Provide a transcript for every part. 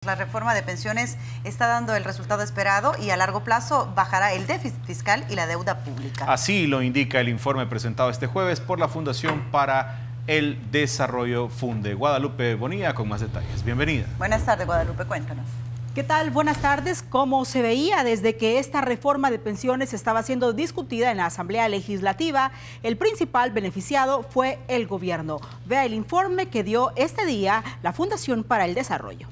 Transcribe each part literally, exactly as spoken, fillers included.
La reforma de pensiones está dando el resultado esperado y a largo plazo bajará el déficit fiscal y la deuda pública. Así lo indica el informe presentado este jueves por la Fundación para el Desarrollo Funde. Guadalupe Bonilla con más detalles. Bienvenida. Buenas tardes, Guadalupe, cuéntanos. ¿Qué tal? Buenas tardes. Como se veía desde que esta reforma de pensiones estaba siendo discutida en la Asamblea Legislativa, el principal beneficiado fue el gobierno. Vea el informe que dio este día la Fundación para el Desarrollo.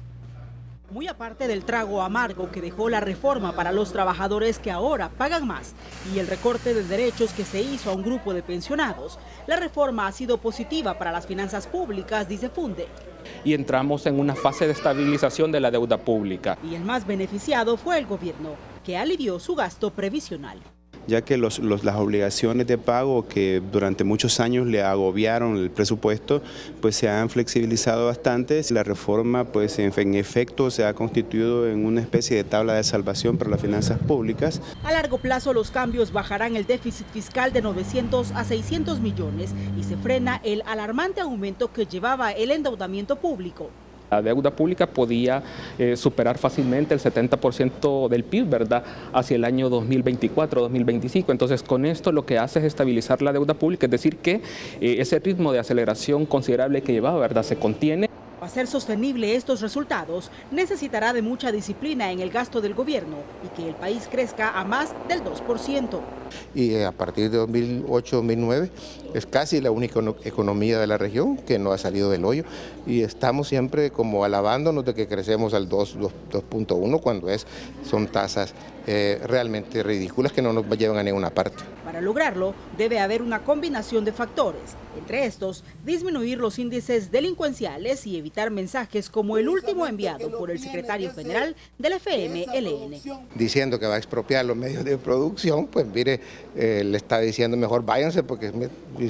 Muy aparte del trago amargo que dejó la reforma para los trabajadores que ahora pagan más y el recorte de derechos que se hizo a un grupo de pensionados, la reforma ha sido positiva para las finanzas públicas, dice Funde. Y entramos en una fase de estabilización de la deuda pública. Y el más beneficiado fue el gobierno, que alivió su gasto previsional. Ya que los, los, las obligaciones de pago que durante muchos años le agobiaron el presupuesto, pues se han flexibilizado bastante. La reforma, pues en, en efecto, se ha constituido en una especie de tabla de salvación para las finanzas públicas. A largo plazo, los cambios bajarán el déficit fiscal de novecientos a seiscientos millones y se frena el alarmante aumento que llevaba el endeudamiento público. La deuda pública podía eh, superar fácilmente el setenta por ciento del P I B, ¿verdad?, hacia el año dos mil veinticuatro, dos mil veinticinco. Entonces, con esto lo que hace es estabilizar la deuda pública, es decir, que eh, ese ritmo de aceleración considerable que llevaba, ¿verdad?, se contiene. Para hacer sostenible estos resultados, necesitará de mucha disciplina en el gasto del gobierno y que el país crezca a más del dos por ciento. Y a partir de dos mil ocho dos mil nueve es casi la única economía de la región que no ha salido del hoyo y estamos siempre como alabándonos de que crecemos al dos punto uno cuando es, son tasas eh, realmente ridículas que no nos llevan a ninguna parte. Para lograrlo debe haber una combinación de factores, entre estos disminuir los índices delincuenciales y evitar mensajes como el último enviado por el secretario general del F M L N. Diciendo que va a expropiar los medios de producción, pues mire, eh, le está diciendo mejor váyanse porque es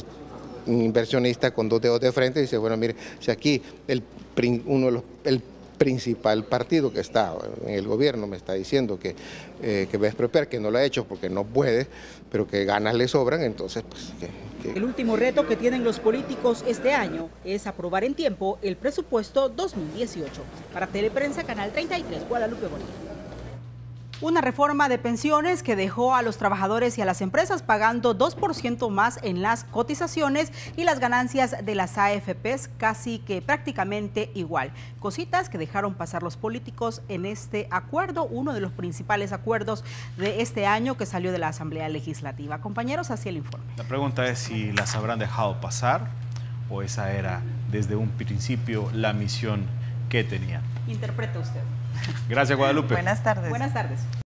un inversionista con dos dedos de frente y dice, bueno, mire, si aquí el, uno de los, el principal partido que está en el gobierno me está diciendo que, eh, que va a expropiar, que no lo ha hecho porque no puede, pero que ganas le sobran, entonces pues... Que, que... El último reto que tienen los políticos este año es aprobar en tiempo el presupuesto dos mil dieciocho. Para Teleprensa, Canal treinta y tres, Guadalupe Bonilla. Una reforma de pensiones que dejó a los trabajadores y a las empresas pagando dos por ciento más en las cotizaciones y las ganancias de las A F Pes casi que prácticamente igual. Cositas que dejaron pasar los políticos en este acuerdo, uno de los principales acuerdos de este año que salió de la Asamblea Legislativa. Compañeros, así el informe. La pregunta es si las habrán dejado pasar o esa era desde un principio la misión que tenían. Interpreta usted. Gracias, Guadalupe. Buenas tardes. Buenas tardes.